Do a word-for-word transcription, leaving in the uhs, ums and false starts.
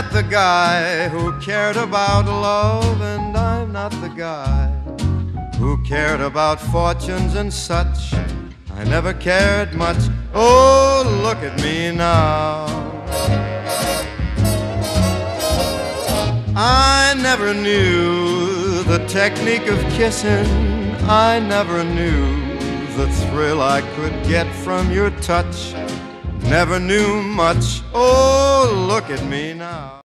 not the guy who cared about love, and I'm not the guy who cared about fortunes and such. I never cared much. Oh, look at me now. I never knew the technique of kissing. I never knew the thrill I could get from your touch. Never knew much. Oh, look at me now.